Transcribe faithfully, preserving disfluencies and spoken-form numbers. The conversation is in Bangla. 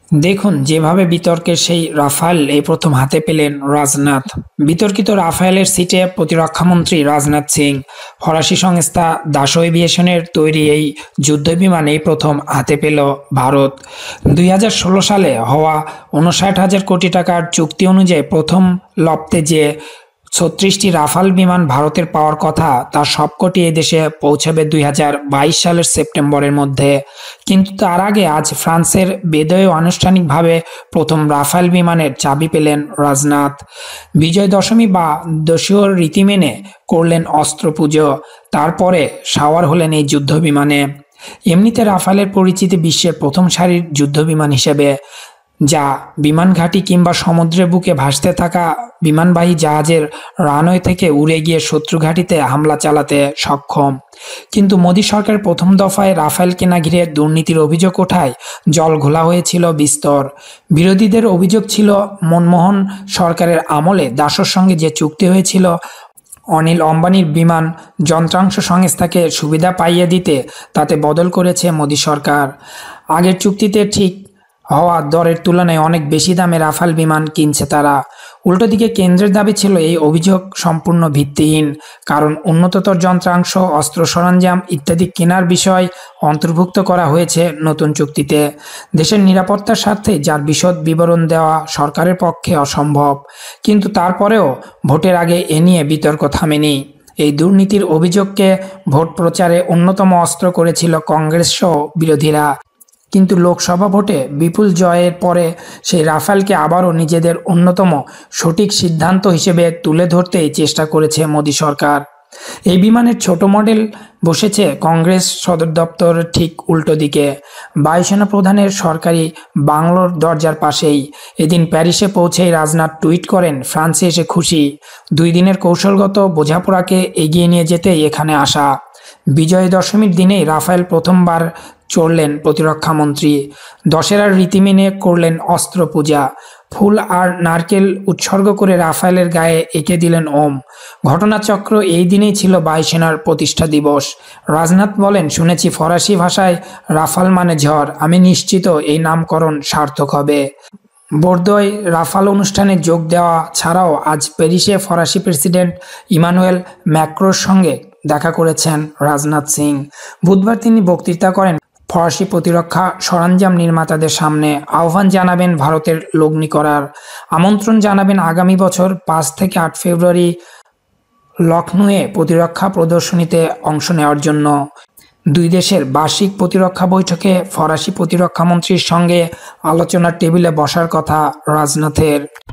দেখুন, যেভাবে বিতর্কের সেই রাফাল এই প্রথম হাতে পেলেন রাজনাথ। বিতর্কিত রাফায়েলের সিটে প্রতিরক্ষামন্ত্রী রাজনাথ সিং। ফরাসি সংস্থা দাসো এভিয়েশনের তৈরি এই যুদ্ধবিমান এই প্রথম হাতে পেল ভারত। দুই হাজার ষোলো সালে হওয়া উনষাট হাজার কোটি টাকার চুক্তি অনুযায়ী প্রথম লপ্তে যে ছত্রিশটি রাফাল বিমান ভারতের পাওয়ার কথা তার সবকটি এদেশে পৌঁছাবে দুই হাজার বাইশ সালের সেপ্টেম্বরের মধ্যে। কিন্তু তার আগে আজ ফ্রান্সের বেদয়ে আনুষ্ঠানিকভাবে প্রথম রাফাল বিমানের চাবি পেলেন রাজনাথ। বিজয় দশমী বা দস্যুর রীতি মেনে করলেন অস্ত্র পুজো, তারপরে সাওয়ার হলেন এই যুদ্ধ বিমানে। এমনিতে রাফালের পরিচিতি বিশ্বের প্রথম সারির যুদ্ধবিমান হিসেবে, যা বিমান ঘাঁটি কিংবা সমুদ্রের বুকে ভাসতে থাকা বিমানবাহী জাহাজের রানওয়ে থেকে উড়ে গিয়ে শত্রু ঘাঁটিতে হামলা চালাতে সক্ষম। কিন্তু মোদী সরকারের প্রথম দফায় রাফাল কেনা ঘিরে দুর্নীতির অভিযোগ ওঠায় জল ঘোলা হয়েছিল বিস্তর। বিরোধীদের অভিযোগ ছিল, মনমোহন সরকারের আমলে দাসোর সঙ্গে যে চুক্তি হয়েছিল অনিল অম্বানির বিমান যন্ত্রাংশ সংস্থাকে সুবিধা পাইয়ে দিতে, তাতে বদল করেছে মোদী সরকার। আগের চুক্তিতে ঠিক হওয়া দরের তুলনায় অনেক বেশি দামে রাফাল বিমান কিনছে তারা। উল্টো দিকে কেন্দ্রের দাবি ছিল এই অভিযোগ সম্পূর্ণ ভিত্তিহীন, কারণ উন্নততর যন্ত্রাংশ, অস্ত্র সরঞ্জাম ইত্যাদি কেনার বিষয় অন্তর্ভুক্ত করা হয়েছে নতুন চুক্তিতে। দেশের নিরাপত্তার স্বার্থে যার বিশদ বিবরণ দেওয়া সরকারের পক্ষে অসম্ভব। কিন্তু তারপরেও ভোটের আগে এ নিয়ে বিতর্ক থামেনি। এই দুর্নীতির অভিযোগকে ভোট প্রচারে অন্যতম অস্ত্র করেছিল কংগ্রেস সহ বিরোধীরা। কিন্তু লোকসভা ভোটে বিপুল জয়ের পরে সেই রাফালকে আবারও নিজেদের অন্যতম সঠিক সিদ্ধান্ত হিসেবে তুলে ধরতেই চেষ্টা করেছে মোদী সরকার। এই বিমানের ছোট মডেল বসেছে কংগ্রেস সদর দপ্তর ঠিক উল্টো দিকে, বায়ুসেনা প্রধানের সরকারি বাংলোর দরজার পাশেই। এদিন প্যারিসে পৌঁছেই রাজনাথ টুইট করেন, ফ্রান্সে এসে খুশি, দুই দিনের কৌশলগত বোঝাপড়াকে এগিয়ে নিয়ে যেতেই এখানে আসা। বিজয় দশমীর দিনেই রাফায়েল প্রথমবার চড়লেন প্রতিরক্ষামন্ত্রী। দশেরার রীতি মেনে করলেন অস্ত্র পূজা। ফুল আর নারকেল উৎসর্গ করে রাফায়েলের গায়ে এঁকে দিলেন ওম। ঘটনাচক্র এই দিনেই ছিল বায়ুসেনার প্রতিষ্ঠা দিবস। রাজনাথ বলেন, শুনেছি ফরাসি ভাষায় রাফাল মানে ঝড়, আমি নিশ্চিত এই নামকরণ সার্থক হবে। বোর্দোয় রাফাল অনুষ্ঠানে যোগ দেওয়া ছাড়াও আজ প্যারিসে ফরাসি প্রেসিডেন্ট ইমানুয়েল ম্যাক্রোর সঙ্গে দেখা করেছেন রাজনাথ সিং। বুধবার তিনি বক্তৃতা করেন ফরাসি প্রতিরক্ষা সরঞ্জাম নির্মাতাদের সামনে। আহ্বান জানাবেন ভারতের লগ্নি করার। আমন্ত্রণ জানাবেন আগামী বছর পাঁচ থেকে আট ফেব্রুয়ারি লখনউয়ে প্রতিরক্ষা প্রদর্শনীতে অংশ নেওয়ার জন্য। দুই দেশের বার্ষিক প্রতিরক্ষা বৈঠকে ফরাসি প্রতিরক্ষামন্ত্রীর সঙ্গে আলোচনার টেবিলে বসার কথা রাজনাথের।